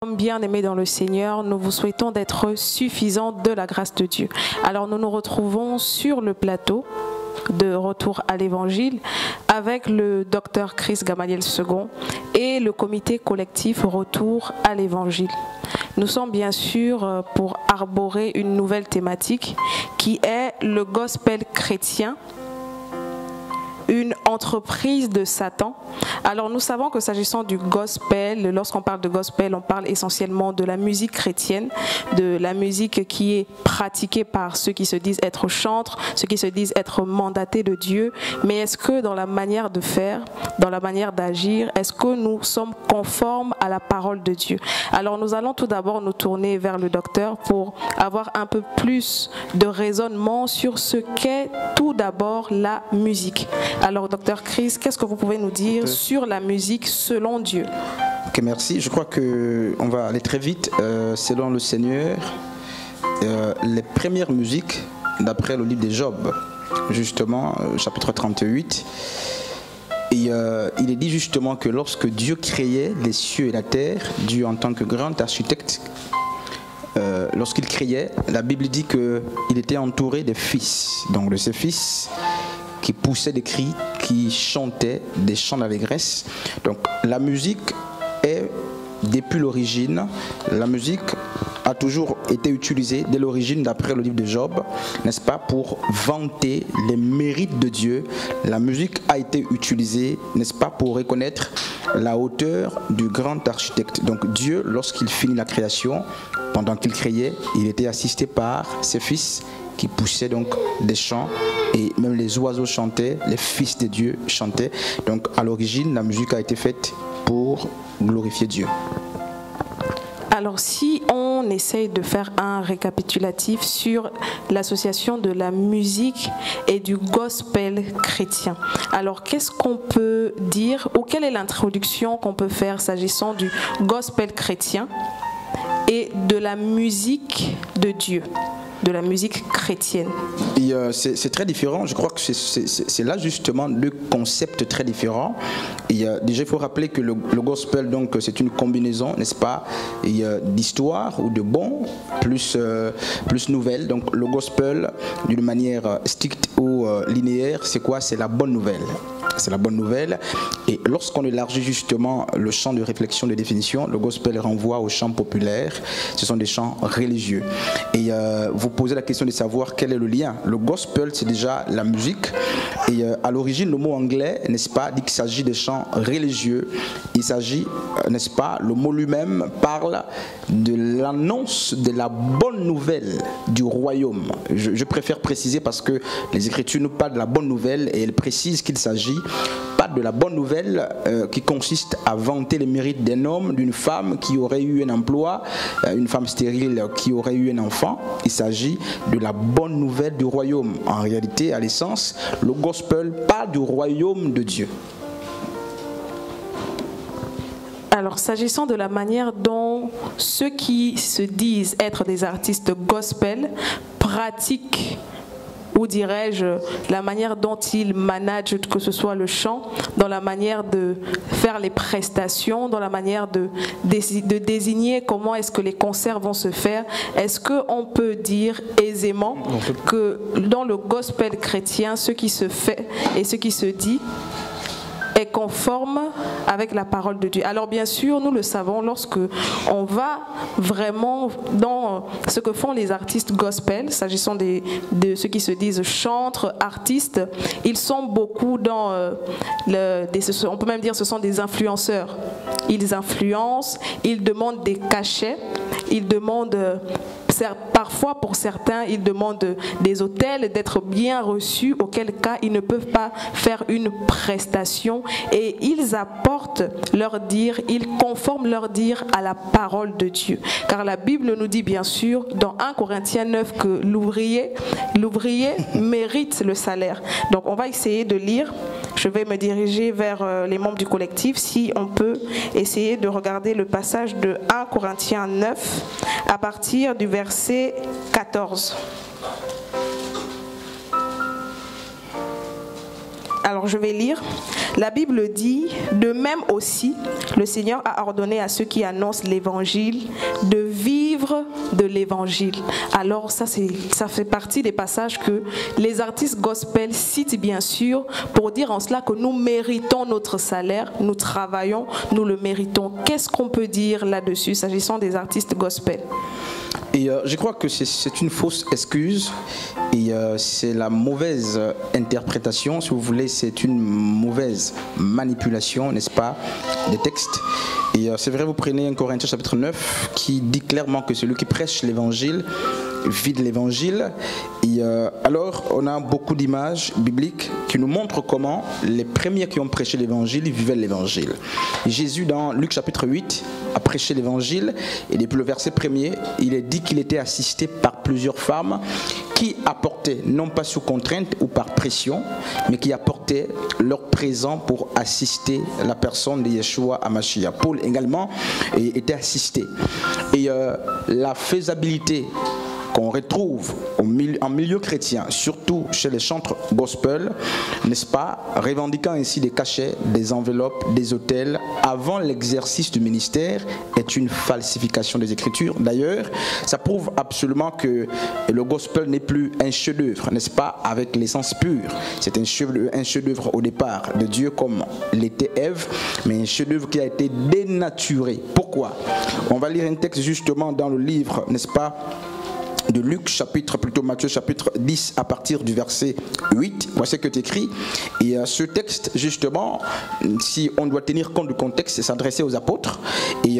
Bien-aimés dans le Seigneur, nous vous souhaitons d'être suffisants de la grâce de Dieu. Alors nous nous retrouvons sur le plateau de Retour à l'Évangile avec le docteur Chris Gamaliel II et le comité collectif Retour à l'Évangile. Nous sommes bien sûr pour arborer une nouvelle thématique qui est le gospel chrétien, une entreprise de Satan. Alors nous savons que s'agissant du gospel, lorsqu'on parle de gospel, on parle essentiellement de la musique chrétienne, de la musique qui est pratiquée par ceux qui se disent être chantres, ceux qui se disent être mandatés de Dieu. Mais est-ce que dans la manière de faire, dans la manière d'agir, est-ce que nous sommes conformes à la parole de Dieu? Alors nous allons tout d'abord nous tourner vers le docteur pour avoir un peu plus de raisonnement sur ce qu'est tout d'abord la musique. Alors, docteur Chris, qu'est-ce que vous pouvez nous dire sur la musique selon Dieu? Ok, merci. Je crois qu'on va aller très vite. Selon le Seigneur, les premières musiques, d'après le livre de Job, justement, chapitre 38, et, il est dit justement que lorsque Dieu créait les cieux et la terre, Dieu en tant que grand architecte, lorsqu'il créait, la Bible dit qu'il était entouré de fils. Donc de ses fils qui poussaient des cris, qui chantaient des chants d'allégresse. Donc la musique est, depuis l'origine, la musique a toujours été utilisée dès l'origine, d'après le livre de Job, n'est-ce pas, pour vanter les mérites de Dieu. La musique a été utilisée, n'est-ce pas, pour reconnaître la hauteur du grand architecte. Donc Dieu, lorsqu'il finit la création, pendant qu'il créait, il était assisté par ses fils qui poussaient donc des chants, et même les oiseaux chantaient, les fils de Dieu chantaient. Donc à l'origine, la musique a été faite pour glorifier Dieu. Alors si on essaye de faire un récapitulatif sur l'association de la musique et du gospel chrétien, alors qu'est-ce qu'on peut dire, ou quelle est l'introduction qu'on peut faire s'agissant du gospel chrétien et de la musique de Dieu, de la musique chrétienne? C'est très différent. Je crois que c'est là justement deux concepts très différents. Déjà, il faut rappeler que le gospel, donc, c'est une combinaison, n'est-ce pas, d'histoire ou de bons plus nouvelles. Donc le gospel, d'une manière stricte ou linéaire, c'est quoi? C'est la bonne nouvelle. C'est la bonne nouvelle. Et lorsqu'on élargit justement le champ de réflexion, de définition, le gospel renvoie au chant populaire. Ce sont des chants religieux. Et vous posez la question de savoir quel est le lien. Le gospel, c'est déjà la musique. Et à l'origine, le mot anglais, n'est-ce pas, dit qu'il s'agit de chants religieux. Il s'agit, n'est-ce pas, le mot lui-même parle de l'annonce de la bonne nouvelle du royaume. Je préfère préciser parce que les Écritures nous parlent de la bonne nouvelle et elles précisent qu'il s'agit pas de la bonne nouvelle qui consiste à vanter les mérites d'un homme, d'une femme qui aurait eu un emploi, une femme stérile qui aurait eu un enfant. Il s'agit de la bonne nouvelle du royaume. En réalité, à l'essence, le gospel parle du royaume de Dieu. Alors, s'agissant de la manière dont ceux qui se disent être des artistes gospel pratiquent, ou dirais-je, la manière dont ils managent, que ce soit le chant, dans la manière de faire les prestations, dans la manière de désigner comment est-ce que les concerts vont se faire, est-ce qu'on peut dire aisément que dans le gospel chrétien, ce qui se fait et ce qui se dit est conforme avec la parole de Dieu? Alors bien sûr, nous le savons, lorsque on va vraiment dans ce que font les artistes gospel, s'agissant de ceux qui se disent chantres, artistes, ils sont beaucoup dans on peut même dire ce sont des influenceurs. Ils influencent, ils demandent des cachets, ils demandent parfois pour certains, ils demandent des hôtels, d'être bien reçus, auquel cas ils ne peuvent pas faire une prestation, et ils apportent leur dire, ils conforment leur dire à la parole de Dieu. Car la Bible nous dit bien sûr dans 1 Corinthiens 9 que l'ouvrier mérite le salaire. Donc on va essayer de lire. Je vais me diriger vers les membres du collectif, si on peut essayer de regarder le passage de 1 Corinthiens 9 à partir du verset 14. Alors je vais lire. La Bible dit, de même aussi, le Seigneur a ordonné à ceux qui annoncent l'évangile de vivre de l'évangile. Alors ça fait partie des passages que les artistes gospel citent bien sûr pour dire en cela que nous méritons notre salaire, nous travaillons, nous le méritons. Qu'est-ce qu'on peut dire là-dessus s'agissant des artistes gospel? Et je crois que c'est une fausse excuse et c'est la mauvaise interprétation, si vous voulez, c'est une mauvaise manipulation, n'est-ce pas, des textes. Et c'est vrai, vous prenez 1 Corinthiens chapitre 9 qui dit clairement que celui qui prêche l'évangile vit de l'évangile. Et alors, on a beaucoup d'images bibliques qui nous montrent comment les premiers qui ont prêché l'évangile vivaient l'évangile. Jésus, dans Luc chapitre 8, a prêché l'évangile et depuis le verset 1er, il est dit qu'il était assisté par plusieurs femmes qui apportaient, non pas sous contrainte ou par pression, mais qui apportaient leur présent pour assister la personne de Yeshua à Mashiach. Paul également était assisté. Et la faisabilité qu'on retrouve en milieu chrétien, surtout chez les chantres gospel, n'est-ce pas, revendiquant ainsi des cachets, des enveloppes, des autels, avant l'exercice du ministère, est une falsification des Écritures. D'ailleurs, ça prouve absolument que le gospel n'est plus un chef-d'œuvre, n'est-ce pas, avec l'essence pure. C'est un chef-d'œuvre au départ de Dieu comme l'était Ève, mais un chef-d'œuvre qui a été dénaturé. Pourquoi? On va lire un texte justement dans le livre, n'est-ce pas, de Luc, Matthieu chapitre 10 à partir du verset 8. Voici ce que tu écris. Et ce texte, justement, si on doit tenir compte du contexte, c'est s'adresser aux apôtres. Et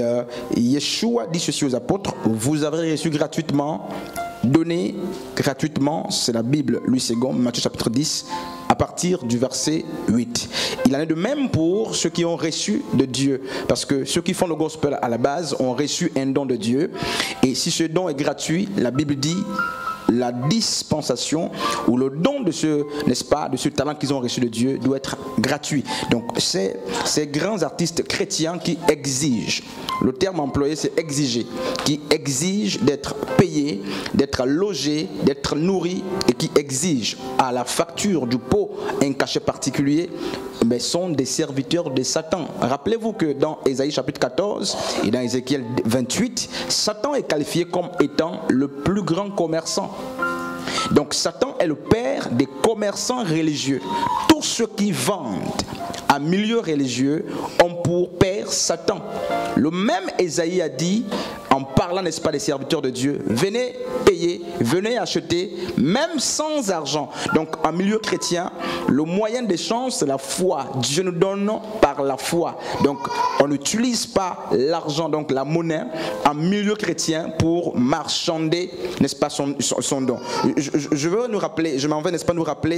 Yeshua dit ceci aux apôtres: vous avez reçu gratuitement, donné gratuitement, c'est la Bible, Louis II, Matthieu chapitre 10, à partir du verset 8. Il en est de même pour ceux qui ont reçu de Dieu, parce que ceux qui font le gospel à la base ont reçu un don de Dieu, et si ce don est gratuit, la Bible dit la dispensation ou le don de ce, n'est-ce pas, de ce talent qu'ils ont reçu de Dieu doit être gratuit. Donc c'est ces grands artistes chrétiens qui exigent, le terme employé c'est exiger, qui exigent d'être payés, d'être logés, d'être nourris, et qui exigent à la facture du pot un cachet particulier, mais sont des serviteurs de Satan. Rappelez-vous que dans Ésaïe chapitre 14 et dans Ézéchiel 28, Satan est qualifié comme étant le plus grand commerçant. Donc Satan est le père des commerçants religieux. Tous ceux qui vendent à milieu religieux ont pour père Satan. Le même Ésaïe a dit, en parlant, n'est-ce pas, des serviteurs de Dieu, venez payer, venez acheter, même sans argent. Donc en milieu chrétien, le moyen d'échange c'est la foi. Dieu nous donne par la foi. Donc on n'utilise pas l'argent, donc la monnaie, en milieu chrétien pour marchander, n'est-ce pas, son don. Je veux nous rappeler, je m'en vais, n'est-ce pas, nous rappeler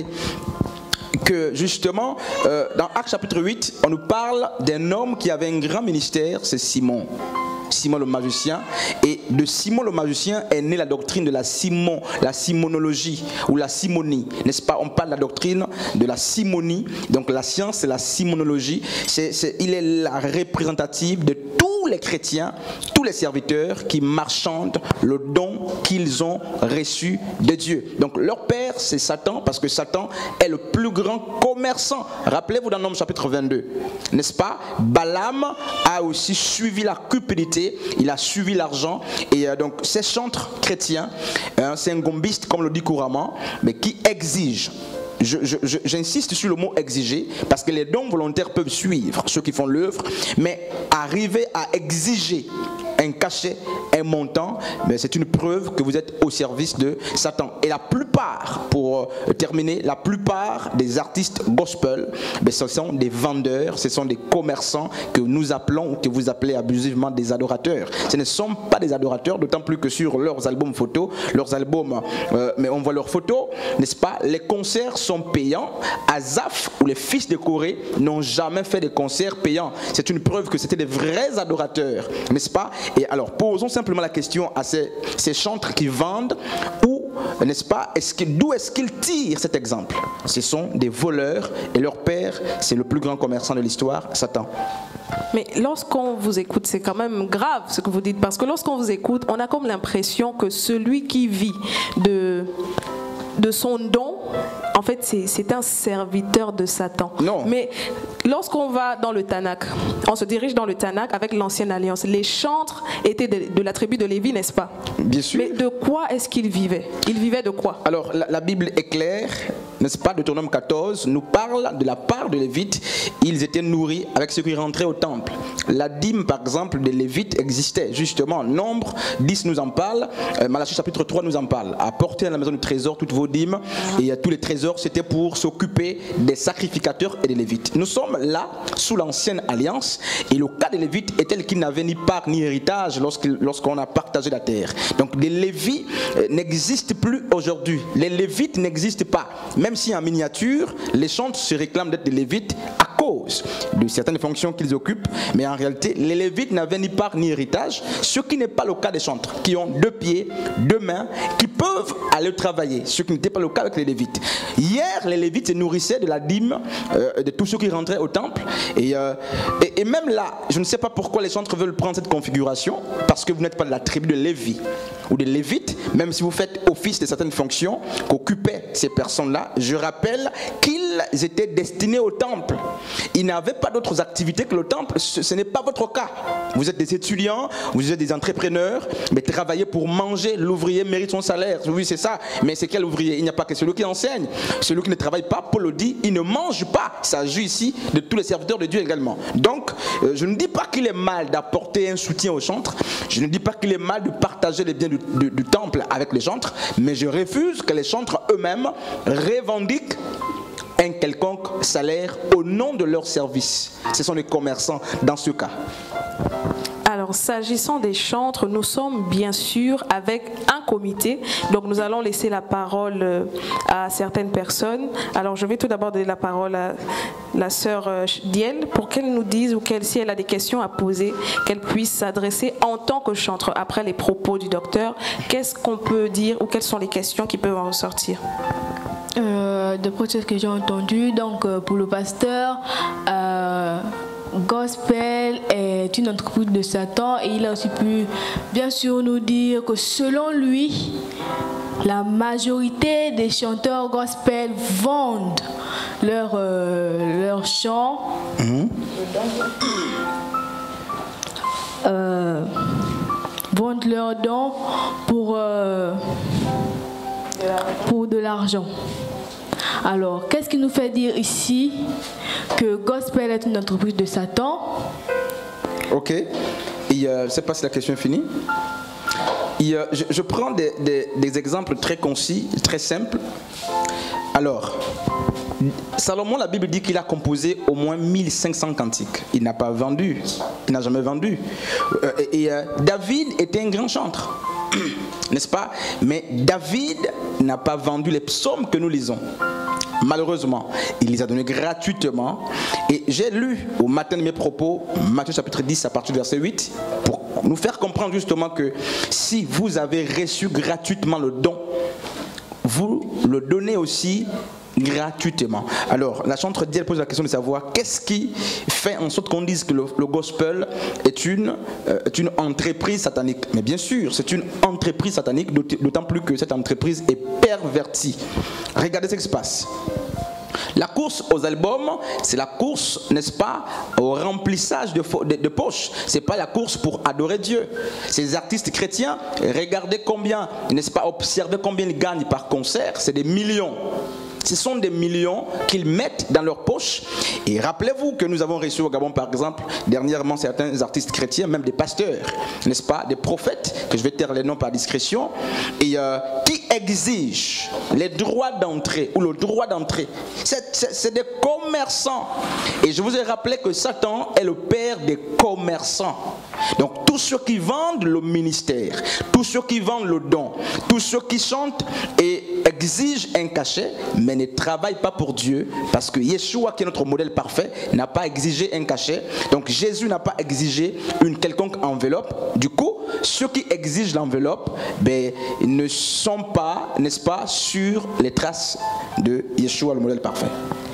que justement, dans Actes chapitre 8, on nous parle d'un homme qui avait un grand ministère, c'est Simon le magicien. Et de Simon le magicien est née la doctrine de la simonologie ou la simonie, n'est-ce pas? On parle de la doctrine de la simonie, donc la science c'est la simonologie. Il est la représentative de tous les chrétiens, tous les serviteurs qui marchandent le don qu'ils ont reçu de Dieu. Donc leur père c'est Satan, parce que Satan est le plus grand commerçant. Rappelez-vous dans Nombre chapitre 22, n'est-ce pas? Balaam a aussi suivi la cupidité, il a suivi l'argent, et donc ces chantres chrétiens, c'est un gombiste comme le dit couramment, mais qui exige. J'insiste sur le mot exiger, parce que les dons volontaires peuvent suivre ceux qui font l'œuvre, mais arriver à exiger un cachet, un montant, mais c'est une preuve que vous êtes au service de Satan. Et la plupart, pour terminer, la plupart des artistes gospel, ce sont des vendeurs, ce sont des commerçants que nous appelons, ou que vous appelez abusivement des adorateurs. Ce ne sont pas des adorateurs, d'autant plus que sur leurs albums photos, mais on voit leurs photos, n'est-ce pas? Les concerts sont payants. Asaph ou les fils de Corée n'ont jamais fait de concerts payants. C'est une preuve que c'était des vrais adorateurs, n'est-ce pas? Et alors, posons simplement la question à ces chantres qui vendent, ou, n'est-ce pas, d'où est-ce qu'ils tirent cet exemple? Ce sont des voleurs, et leur père, c'est le plus grand commerçant de l'histoire, Satan. Mais lorsqu'on vous écoute, c'est quand même grave ce que vous dites, parce que lorsqu'on vous écoute, on a comme l'impression que celui qui vit de son don, en fait, c'est un serviteur de Satan. Non. Mais lorsqu'on va dans le Tanakh, on se dirige dans le Tanakh avec l'Ancienne Alliance. Les chantres étaient de la tribu de Lévi, n'est-ce pas? Bien sûr. Mais de quoi est-ce qu'ils vivaient? Ils vivaient de quoi? Alors, la Bible est claire, n'est-ce pas? Deutéronome 14 nous parle de la part de Lévites. Ils étaient nourris avec ceux qui rentraient au temple. La dîme, par exemple, des Lévites existait, justement. Nombre 10 nous en parle. Malachie chapitre 3 nous en parle. Apportez à la maison du trésor toutes vos dîmes. Et tous les trésors, c'était pour s'occuper des sacrificateurs et des Lévites. Nous sommes là, sous l'ancienne alliance. Et le cas des Lévites est tel qu'ils n'avaient ni part ni héritage lorsqu'on a partagé la terre. Donc, les Lévites n'existent plus aujourd'hui. Les Lévites n'existent pas. Même si en miniature, les chantres se réclament d'être des Lévites à cause de certaines fonctions qu'ils occupent, mais en réalité, les Lévites n'avaient ni part ni héritage, ce qui n'est pas le cas des chantres, qui ont 2 pieds, 2 mains, qui peuvent aller travailler, ce qui n'était pas le cas avec les Lévites. Hier, les Lévites se nourrissaient de la dîme de tous ceux qui rentraient au temple, et même là, je ne sais pas pourquoi les chantres veulent prendre cette configuration, parce que vous n'êtes pas de la tribu de Lévi ou des Lévites, même si vous faites office de certaines fonctions qu'occupaient ces personnes-là. Je rappelle qu'ils étaient destinés au temple. Ils n'avaient pas d'autres activités que le temple. Ce n'est pas votre cas. Vous êtes des étudiants, vous êtes des entrepreneurs, mais travaillez pour manger. L'ouvrier mérite son salaire. Oui, c'est ça. Mais c'est quel ouvrier? Il n'y a pas que celui qui enseigne. Celui qui ne travaille pas, Paul le dit, il ne mange pas. Il s'agit ici de tous les serviteurs de Dieu également. Donc, je ne dis pas qu'il est mal d'apporter un soutien aux chantres. Je ne dis pas qu'il est mal de partager les biens du temple avec les chantres, mais je refuse que les chantres eux-mêmes revendiquent un quelconque salaire au nom de leur service. Ce sont les commerçants dans ce cas. Alors, s'agissant des chantres, nous sommes bien sûr avec un comité. Donc, nous allons laisser la parole à certaines personnes. Alors, je vais tout d'abord donner la parole à la sœur Diel pour qu'elle nous dise ou si elle a des questions à poser, qu'elle puisse s'adresser en tant que chantre. Après les propos du docteur, qu'est-ce qu'on peut dire ou quelles sont les questions qui peuvent en ressortir? D'après ce que j'ai entendu, donc pour le pasteur, Gospel est une entreprise de Satan et il a aussi pu bien sûr nous dire que selon lui, la majorité des chanteurs gospel vendent leurs chants, vendent leurs dons pour de l'argent. Alors, qu'est-ce qui nous fait dire ici que Gospel est une entreprise de Satan? Ok. Et, je ne sais pas si la question est finie. Je prends des exemples très concis, très simples. Alors, Salomon, la Bible dit qu'il a composé au moins 1500 cantiques. Il n'a pas vendu, il n'a jamais vendu. David était un grand chanteur, n'est-ce pas? Mais David n'a pas vendu les psaumes que nous lisons. Malheureusement, il les a donnés gratuitement. Et j'ai lu au matin de mes propos, Matthieu chapitre 10 à partir du verset 8, pour nous faire comprendre justement que si vous avez reçu gratuitement le don, vous le donnez aussi gratuitement. Alors, la chantre Diel pose la question de savoir qu'est-ce qui fait en sorte qu'on dise que le gospel est une entreprise satanique. Mais bien sûr, c'est une entreprise satanique, d'autant plus que cette entreprise est pervertie. Regardez ce qui se passe. La course aux albums, c'est la course, n'est-ce pas, au remplissage de poches. Ce n'est pas la course pour adorer Dieu. Ces artistes chrétiens, regardez combien, n'est-ce pas, observez combien ils gagnent par concert, c'est des millions. Ce sont des millions qu'ils mettent dans leur poche. Et rappelez-vous que nous avons reçu au Gabon, par exemple, dernièrement, certains artistes chrétiens, même des pasteurs, n'est-ce pas, des prophètes, que je vais taire les noms par discrétion, et qui exigent les droits d'entrée ou le droit d'entrée. C'est des commerçants. Et je vous ai rappelé que Satan est le père des commerçants. Donc tous ceux qui vendent le ministère, tous ceux qui vendent le don, tous ceux qui chantent et exigent un cachet, mais ne travaillent pas pour Dieu, parce que Yeshua, qui est notre modèle parfait, n'a pas exigé un cachet. Donc Jésus n'a pas exigé une quelconque enveloppe. Du coup, ceux qui exigent l'enveloppe, ne sont pas, n'est-ce pas, sur les traces de Yeshua, le modèle parfait.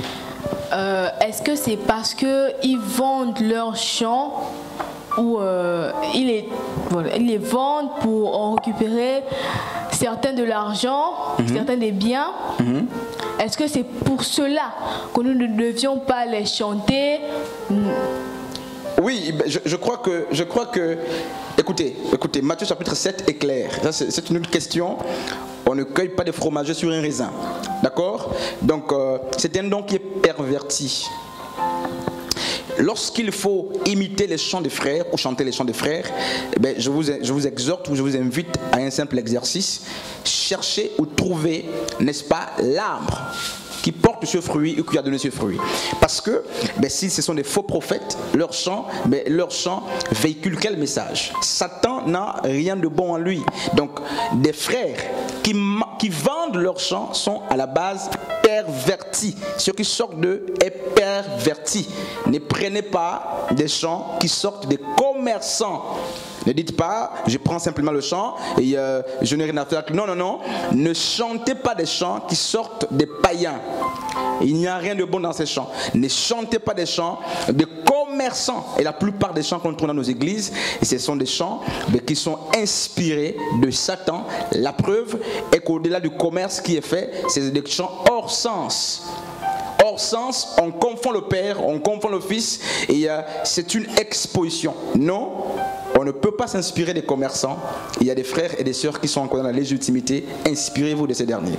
Est-ce que c'est parce qu'ils vendent leurs chants ou ils les vendent pour en récupérer certains de l'argent, certains des biens? est-ce que c'est pour cela que nous ne devions pas les chanter? Oui, je crois que écoutez, Matthieu chapitre 7 est clair. C'est une autre question. On ne cueille pas de fromager sur un raisin. D'accord? Donc, c'est un don qui est perverti. Lorsqu'il faut imiter les chants des frères ou chanter les chants des frères, je vous exhorte ou je vous invite à un simple exercice. Cherchez ou trouvez, n'est-ce pas, l'arbre qui porte ce fruit ou qui a donné ce fruit. Parce que si ce sont des faux prophètes, leur chant véhicule quel message? Satan n'a rien de bon en lui. Donc des frères qui vendent leur chant sont à la base pervertis. Ce qui sort d'eux est perverti. Ne prenez pas des chants qui sortent des commerçants. Ne dites pas, je prends simplement le chant et je n'ai rien à faire. Non, non, non. Ne chantez pas des chants qui sortent des païens. Il n'y a rien de bon dans ces chants. Ne chantez pas des chants de commerçants. Et la plupart des chants qu'on trouve dans nos églises, et ce sont des chants qui sont inspirés de Satan. La preuve est qu'au-delà du commerce qui est fait, c'est des chants hors sens. Hors sens, on confond le Père, on confond le Fils, et c'est une exposition. Non, on ne peut pas s'inspirer des commerçants. Il y a des frères et des sœurs qui sont encore dans la légitimité. Inspirez-vous de ces derniers.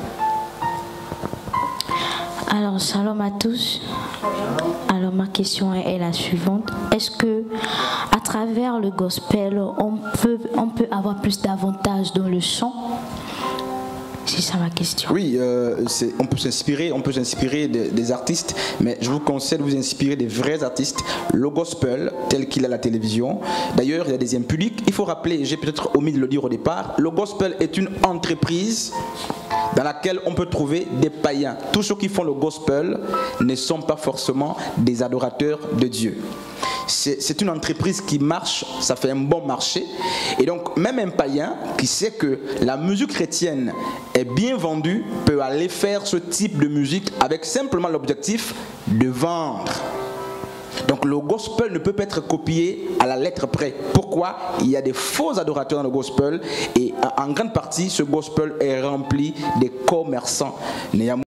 Alors, shalom à tous. Alors, ma question est la suivante. Est-ce que, à travers le gospel, on peut avoir plus d'avantages dans le chant? C'est ça ma question. Oui, on peut s'inspirer des artistes, mais je vous conseille de vous inspirer des vrais artistes. Le gospel, tel qu'il est à la télévision. D'ailleurs, il y a des impudiques. Il faut rappeler, j'ai peut-être omis de le dire au départ, le gospel est une entreprise dans laquelle on peut trouver des païens. Tous ceux qui font le gospel ne sont pas forcément des adorateurs de Dieu. C'est une entreprise qui marche, ça fait un bon marché. Et donc, même un païen qui sait que la musique chrétienne est bien vendue peut aller faire ce type de musique avec simplement l'objectif de vendre. Donc le gospel ne peut pas être copié à la lettre près. Pourquoi? Il y a des faux adorateurs dans le gospel et en grande partie ce gospel est rempli des commerçants.